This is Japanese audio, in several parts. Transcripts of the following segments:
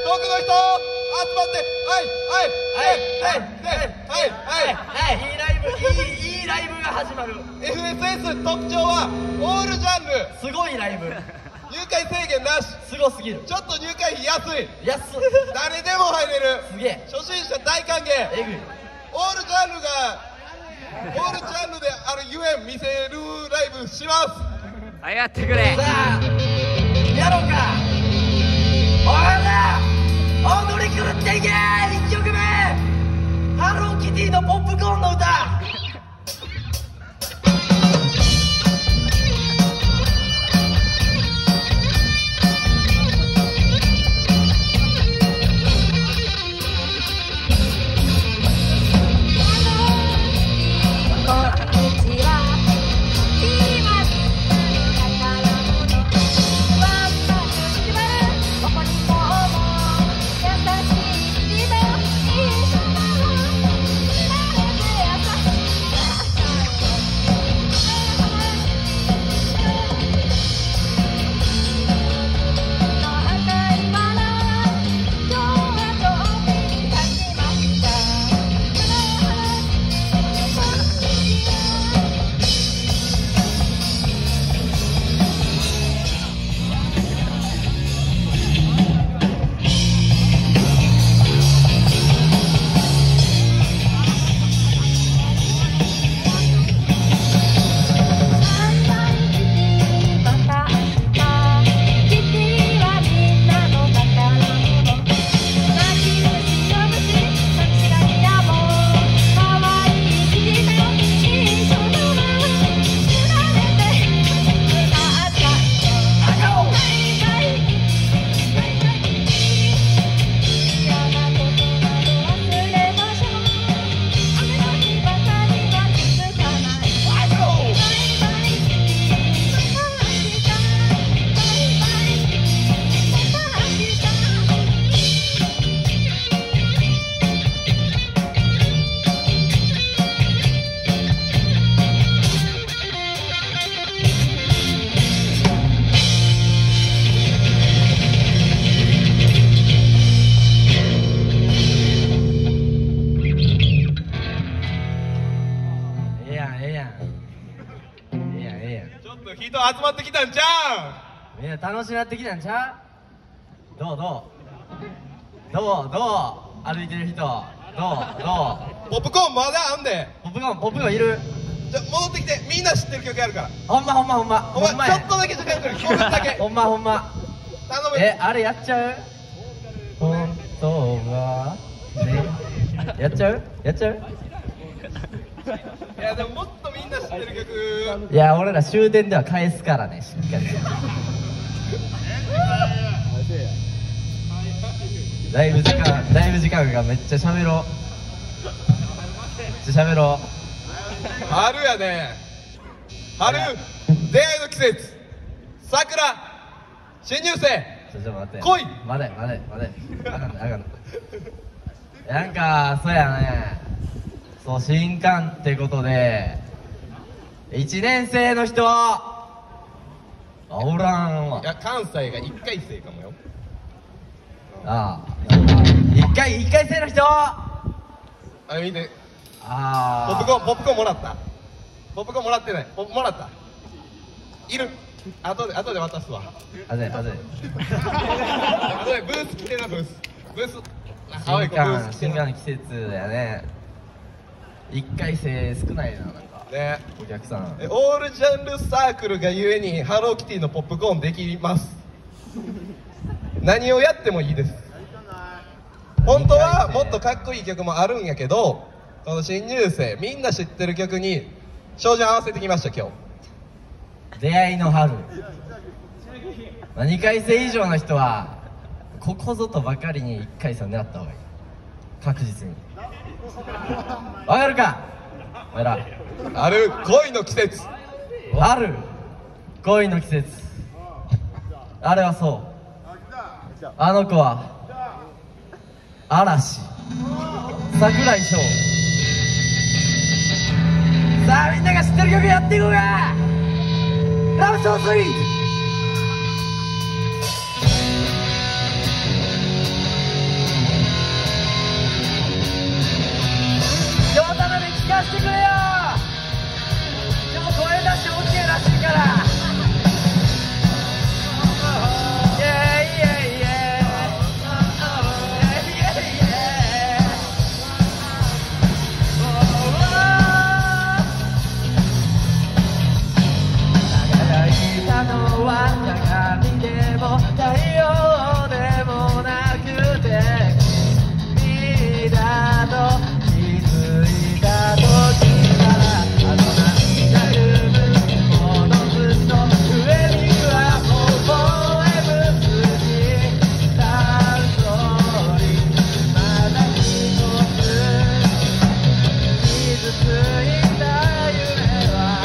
遠くの人集まって、 いいライブが始まる。 FSS 特徴はオールジャンル、 すごいライブ、 入会制限なし、 すごすぎる。 ちょっと入会費安い、 安っ、 誰でも入れる、 すげえ、 初心者大歓迎、 えぐい。 オールジャンルであるゆえん見せるライブします。 あ、やってくれ。 さあやろうか。おはな踊り狂っていけ。1曲目、ハローキティのポップコーンの歌。 人集まってきたんちゃみんな楽しなってきたんちゃう。どう歩いてる人、どうポップコーンまだあんで。 ポップコーンいる。 じゃ戻ってきて、みんな知ってる曲やるから。 ほんまお前ちょっとだけ時間くる、5分だけ。 ほんま頼む。 あれやっちゃう。本当はね、やっちゃういやでももっとみんな知ってる曲。 いや俺ら終電では返すからね、しっかり。だいぶ時間がめっちゃ喋ろう。 春やね。春、出会いの季節、桜、新入生、 ちょっと待って、 来い。 待てあかんなんかそうやね、そう新刊ってことで1年生の人おらんわ。 いや関西が1回生かもよ。 ああ、1回生の人。 見て、 ああ、 ポップコーンもらった。ポップコーンもらってない。もらった。いる。後で渡すわ。 あぜ後でブース来てな、ブース。青い子ブース来てな。 新刊の季節だよね。1回生少ないな、なんかね。 お客さん。 オールジャンルサークルがゆえにハローキティのポップコーンできます。何をやってもいいです。本当はもっとかっこいい曲もあるんやけど、この新入生みんな知ってる曲に照準合わせてきました。今日出会いの春。2回生以上の人はここぞとばかりに1回生を狙った方がいい、確実に。わかるかお前ら。 ある恋の季節、 ある恋の季節。あれはそう、あの子は嵐、櫻井翔。さあみんなが知ってる曲やっていこうか。ラブソースイート。 も太陽でもなくて君だと気づいた時からあの涙ぐむこのずっと上には微笑む筋たんそりまだ一つ傷ついた夢は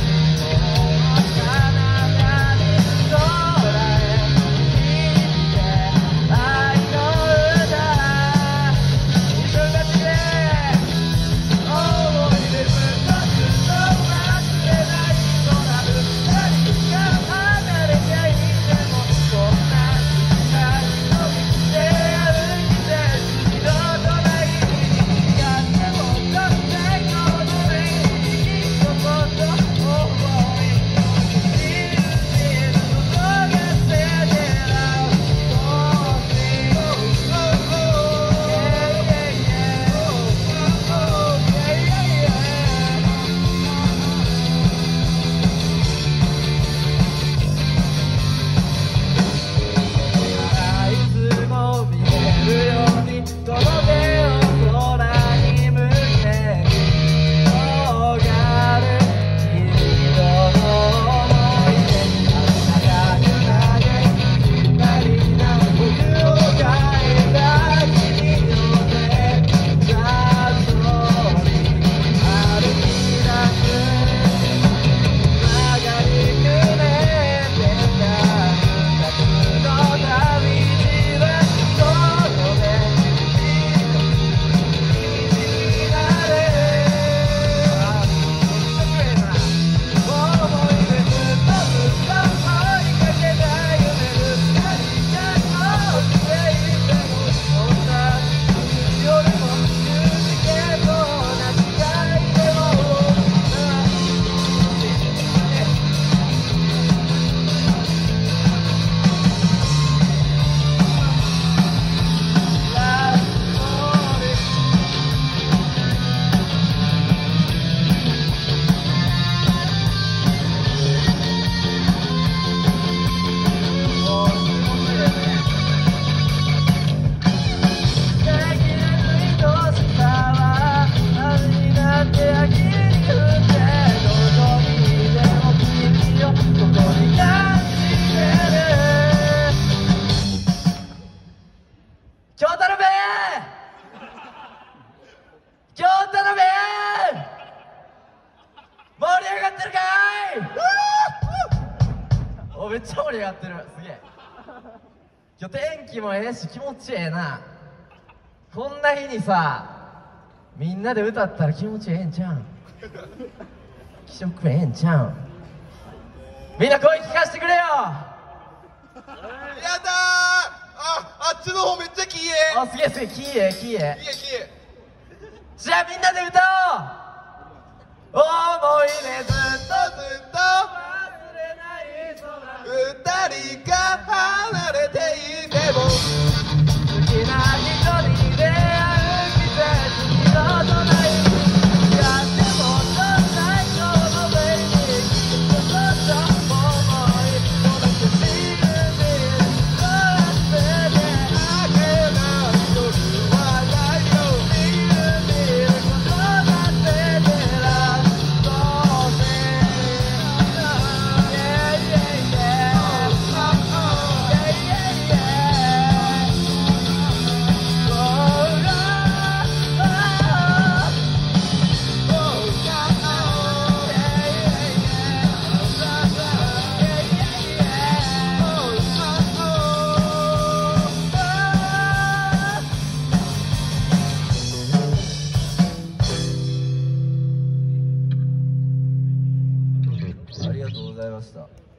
めっちゃ盛り上がってる。すげえ。今日天気もええし気持ちええな。こんな日にさみんなで歌ったら気持ちええんちゃうん気色ええんちゃうんみんな声聞かせてくれよ。 やだー。あっちの方めっちゃきれい。 あ、すげえすげえ、きれいきれい。 きれいきれい。 じゃあみんなで歌おう。思い出ずっとずっと忘れない二人が離れていても好きな人に出会う季節二度とないやってもっと最高のベイビーきっとそっと思い届け信じるそうやってねあけない夜はないよ信じることだっててらそうせありがとうございました。